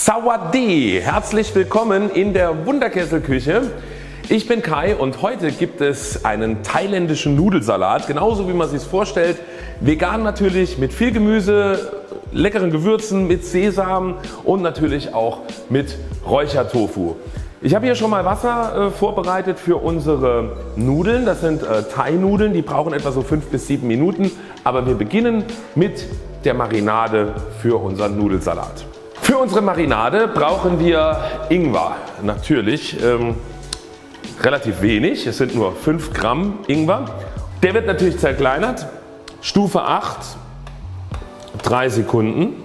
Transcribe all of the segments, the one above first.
Sawadee! Herzlich willkommen in der Wunderkesselküche. Ich bin Kai und heute gibt es einen thailändischen Nudelsalat, genauso wie man sich es vorstellt. Vegan natürlich, mit viel Gemüse, leckeren Gewürzen, mit Sesam und natürlich auch mit Räuchertofu. Ich habe hier schon mal Wasser vorbereitet für unsere Nudeln. Das sind Thai-Nudeln, die brauchen etwa so 5 bis 7 Minuten. Aber wir beginnen mit der Marinade für unseren Nudelsalat. Für unsere Marinade brauchen wir Ingwer. Natürlich relativ wenig, es sind nur 5 Gramm Ingwer. Der wird natürlich zerkleinert. Stufe 8, 3 Sekunden.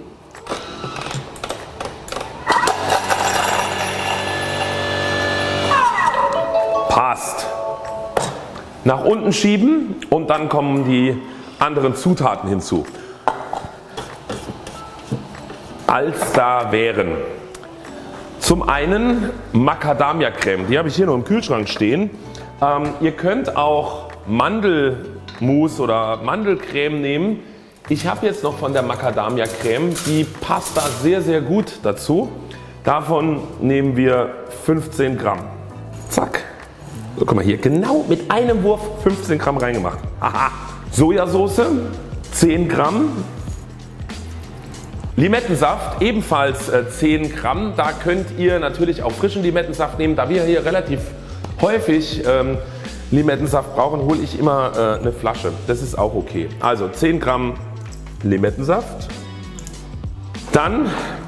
Passt. Nach unten schieben und dann kommen die anderen Zutaten hinzu. Als da wären zum einen Macadamia-Creme, die habe ich hier noch im Kühlschrank stehen. Ihr könnt auch Mandelmus oder Mandelcreme nehmen. Ich habe jetzt noch von der Macadamia-Creme, die passt da sehr, sehr gut dazu. Davon nehmen wir 15 Gramm. Zack. So, guck mal hier, genau mit einem Wurf 15 Gramm reingemacht. Aha. Sojasauce 10 Gramm. Limettensaft ebenfalls 10 Gramm. Da könnt ihr natürlich auch frischen Limettensaft nehmen. Da wir hier relativ häufig Limettensaft brauchen, hole ich immer eine Flasche. Das ist auch okay. Also 10 Gramm Limettensaft. Dann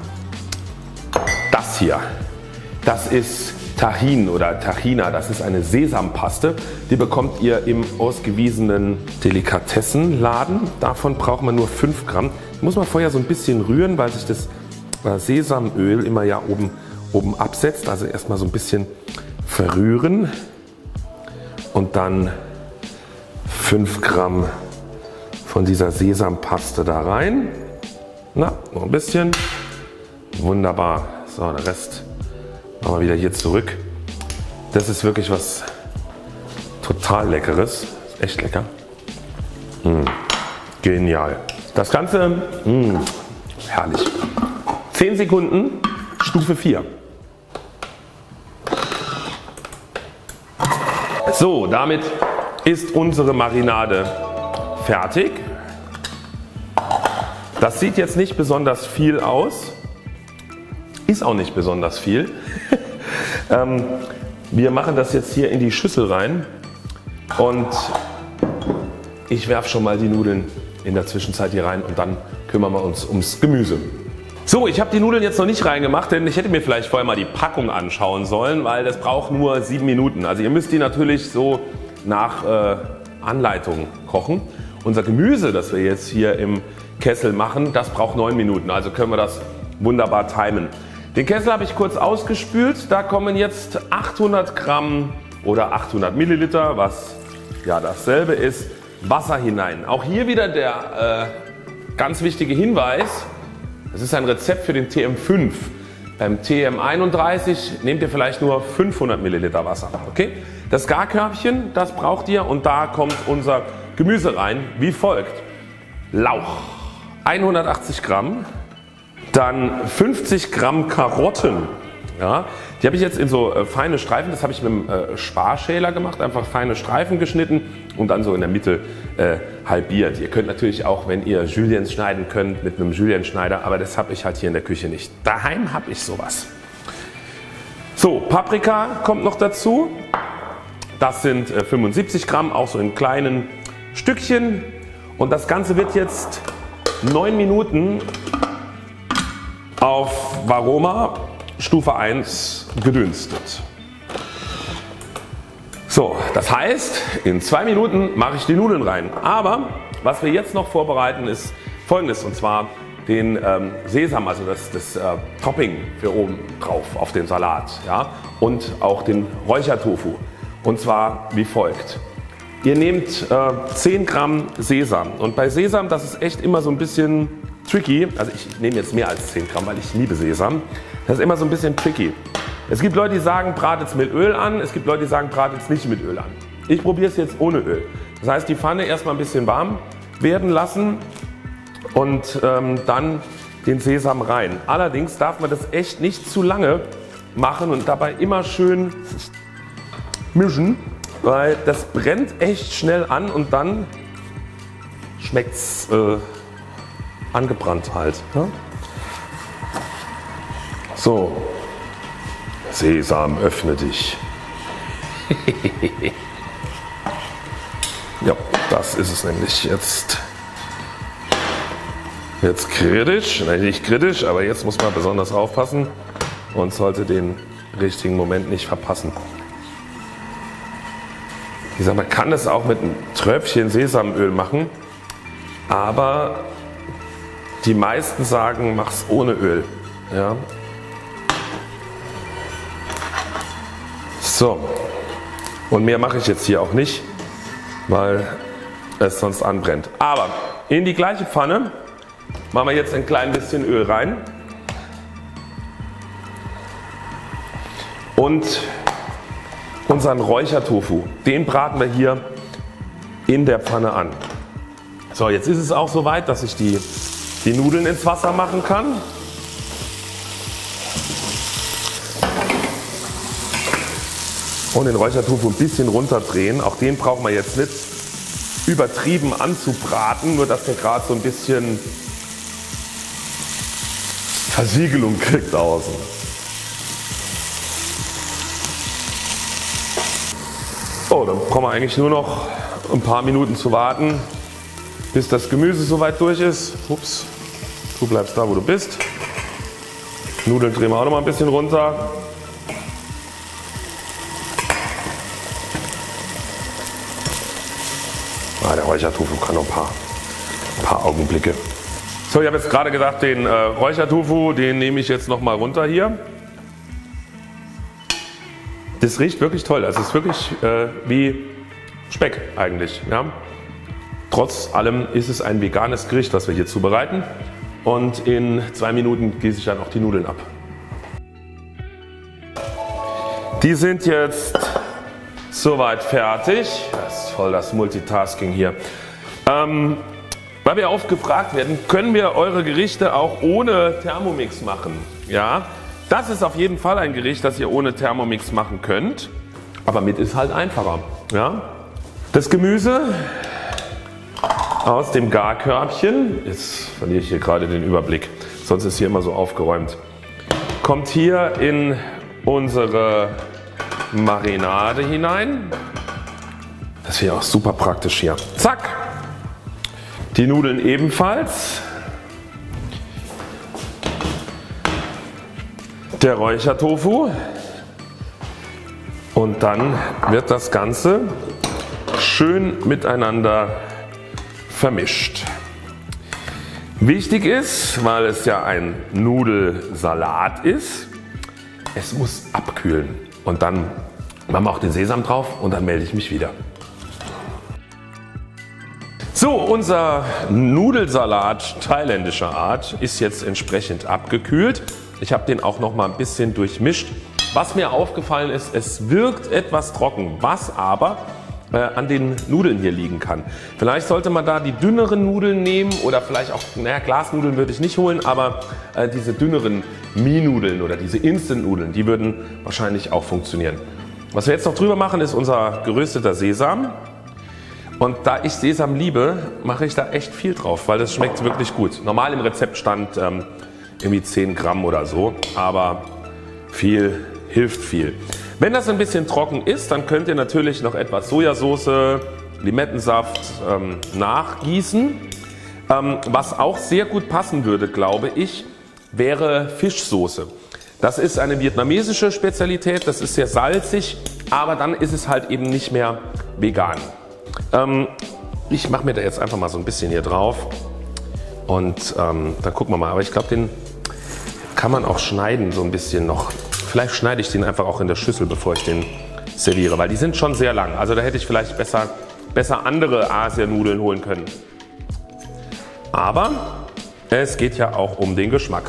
das hier. Das ist Tahin oder Tahina. Das ist eine Sesampaste. Die bekommt ihr im ausgewiesenen Delikatessenladen. Davon braucht man nur 5 Gramm. Muss man vorher so ein bisschen rühren, weil sich das Sesamöl immer ja oben absetzt. Also erstmal so ein bisschen verrühren und dann 5 Gramm von dieser Sesampaste da rein. Na, noch ein bisschen. Wunderbar. So, der Rest machen wir wieder hier zurück. Das ist wirklich was total Leckeres. Ist echt lecker. Genial. Das Ganze, herrlich. 10 Sekunden, Stufe 4. So, damit ist unsere Marinade fertig. Das sieht jetzt nicht besonders viel aus. Ist auch nicht besonders viel. Wir machen das jetzt hier in die Schüssel rein und ich werfe schon mal die Nudeln in der Zwischenzeit hier rein und dann kümmern wir uns ums Gemüse. So, ich habe die Nudeln jetzt noch nicht reingemacht, denn ich hätte mir vielleicht vorher mal die Packung anschauen sollen, weil das braucht nur 7 Minuten. Also ihr müsst die natürlich so nach Anleitung kochen. Unser Gemüse, das wir jetzt hier im Kessel machen, das braucht 9 Minuten. Also können wir das wunderbar timen. Den Kessel habe ich kurz ausgespült. Da kommen jetzt 800 Gramm oder 800 Milliliter, was ja dasselbe ist, Wasser hinein. Auch hier wieder der ganz wichtige Hinweis, das ist ein Rezept für den TM5. Beim TM31 nehmt ihr vielleicht nur 500 Milliliter Wasser. Okay? Das Garkörbchen, das braucht ihr und da kommt unser Gemüse rein wie folgt. Lauch 180 Gramm, dann 50 Gramm Karotten. Ja, die habe ich jetzt in so feine Streifen, das habe ich mit dem Sparschäler gemacht, einfach feine Streifen geschnitten und dann so in der Mitte halbiert. Ihr könnt natürlich auch, wenn ihr Juliens schneiden könnt, mit einem Julienschneider, aber das habe ich halt hier in der Küche nicht. Daheim habe ich sowas. So, Paprika kommt noch dazu. Das sind 75 Gramm, auch so in kleinen Stückchen. Und das Ganze wird jetzt 9 Minuten auf Varoma Stufe 1 gedünstet. So, das heißt, in 2 Minuten mache ich die Nudeln rein. Aber was wir jetzt noch vorbereiten ist Folgendes, und zwar den Sesam, also das Topping für oben drauf auf den Salat, ja, und auch den Räuchertofu. Und zwar wie folgt. Ihr nehmt 10 Gramm Sesam und bei Sesam, das ist echt immer so ein bisschen tricky, also ich nehme jetzt mehr als 10 Gramm, weil ich liebe Sesam. Das ist immer so ein bisschen tricky. Es gibt Leute, die sagen, bratet es mit Öl an, es gibt Leute, die sagen, bratet es nicht mit Öl an. Ich probiere es jetzt ohne Öl. Das heißt, die Pfanne erstmal ein bisschen warm werden lassen und dann den Sesam rein. Allerdings darf man das echt nicht zu lange machen und dabei immer schön mischen, weil das brennt echt schnell an und dann schmeckt es angebrannt halt. Ja? So, Sesam, öffne dich. Ja, das ist es nämlich jetzt. Jetzt kritisch, nein, nicht kritisch, aber jetzt muss man besonders aufpassen und sollte den richtigen Moment nicht verpassen. Wie gesagt, man kann es auch mit einem Tröpfchen Sesamöl machen, aber die meisten sagen, mach's ohne Öl. Ja. So, und mehr mache ich jetzt hier auch nicht, weil es sonst anbrennt. Aber in die gleiche Pfanne machen wir jetzt ein klein bisschen Öl rein und unseren Räuchertofu, den braten wir hier in der Pfanne an. So, jetzt ist es auch soweit, dass ich die Nudeln ins Wasser machen kann. Und den Räuchertofu ein bisschen runterdrehen. Auch den brauchen wir jetzt nicht übertrieben anzubraten, nur dass der gerade so ein bisschen Versiegelung kriegt außen. So, dann brauchen wir eigentlich nur noch ein paar Minuten zu warten, bis das Gemüse soweit durch ist. Ups, du bleibst da, wo du bist. Nudeln drehen wir auch noch mal ein bisschen runter. Der Räuchertofu kann noch ein paar Augenblicke. So, ich habe jetzt gerade gesagt, den Räuchertofu, den nehme ich jetzt noch mal runter hier. Das riecht wirklich toll. Es ist wirklich wie Speck eigentlich. Ja? Trotz allem ist es ein veganes Gericht, was wir hier zubereiten. Und in 2 Minuten gieße ich dann auch die Nudeln ab. Die sind jetzt soweit fertig. Das ist voll das Multitasking hier. Weil wir oft gefragt werden, können wir eure Gerichte auch ohne Thermomix machen? Ja, das ist auf jeden Fall ein Gericht, das ihr ohne Thermomix machen könnt. Aber mit ist halt einfacher. Ja? Das Gemüse aus dem Garkörbchen, jetzt verliere ich hier gerade den Überblick, sonst ist hier immer so aufgeräumt, kommt hier in unsere Marinade hinein. Das wäre auch super praktisch hier. Zack! Die Nudeln ebenfalls. Der Räuchertofu. Und dann wird das Ganze schön miteinander vermischt. Wichtig ist, weil es ja ein Nudelsalat ist, es muss abkühlen. Und dann machen wir auch den Sesam drauf und dann melde ich mich wieder. So, unser Nudelsalat thailändischer Art ist jetzt entsprechend abgekühlt. Ich habe den auch noch mal ein bisschen durchmischt. Was mir aufgefallen ist, es wirkt etwas trocken, was aber an den Nudeln hier liegen kann. Vielleicht sollte man da die dünneren Nudeln nehmen oder vielleicht auch, naja, Glasnudeln würde ich nicht holen, aber diese dünneren Mie-Nudeln oder diese Instant-Nudeln, die würden wahrscheinlich auch funktionieren. Was wir jetzt noch drüber machen, ist unser gerösteter Sesam. Und da ich Sesam liebe, mache ich da echt viel drauf, weil das schmeckt wirklich gut. Normal im Rezept stand irgendwie 10 Gramm oder so, aber viel hilft viel. Wenn das ein bisschen trocken ist, dann könnt ihr natürlich noch etwas Sojasauce, Limettensaft nachgießen. Was auch sehr gut passen würde, glaube ich, wäre Fischsoße. Das ist eine vietnamesische Spezialität, das ist sehr salzig, aber dann ist es halt eben nicht mehr vegan. Ich mache mir da jetzt einfach mal so ein bisschen hier drauf und dann gucken wir mal. Aber ich glaube, den kann man auch schneiden so ein bisschen noch. Vielleicht schneide ich den einfach auch in der Schüssel, bevor ich den serviere, weil die sind schon sehr lang. Also da hätte ich vielleicht besser andere Asianudeln holen können. Aber es geht ja auch um den Geschmack.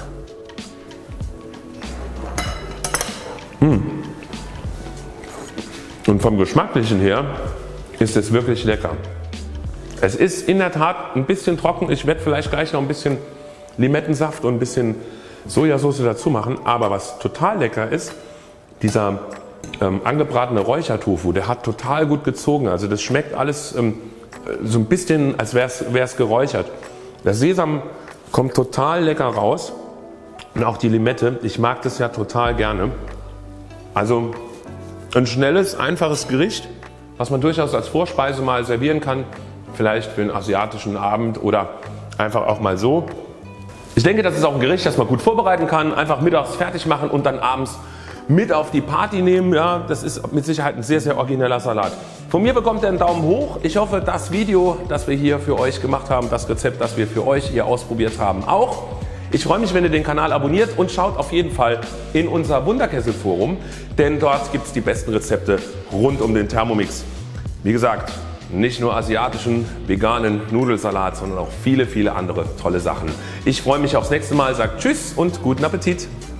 Und vom Geschmacklichen her ist es wirklich lecker. Es ist in der Tat ein bisschen trocken. Ich werde vielleicht gleich noch ein bisschen Limettensaft und ein bisschen Sojasauce dazu machen. Aber was total lecker ist, dieser angebratene Räuchertofu, der hat total gut gezogen. Also das schmeckt alles so ein bisschen, als wäre es geräuchert. Der Sesam kommt total lecker raus und auch die Limette. Ich mag das ja total gerne. Also ein schnelles, einfaches Gericht, was man durchaus als Vorspeise mal servieren kann. Vielleicht für einen asiatischen Abend oder einfach auch mal so. Ich denke, das ist auch ein Gericht, das man gut vorbereiten kann. Einfach mittags fertig machen und dann abends mit auf die Party nehmen. Ja, das ist mit Sicherheit ein sehr, sehr origineller Salat. Von mir bekommt ihr einen Daumen hoch. Ich hoffe, das Video, das wir hier für euch gemacht haben, das Rezept, das wir für euch hier ausprobiert haben, auch. Ich freue mich, wenn ihr den Kanal abonniert und schaut auf jeden Fall in unser Wunderkessel-Forum, denn dort gibt es die besten Rezepte rund um den Thermomix. Wie gesagt, nicht nur asiatischen, veganen Nudelsalat, sondern auch viele, viele andere tolle Sachen. Ich freue mich aufs nächste Mal, sagt Tschüss und guten Appetit.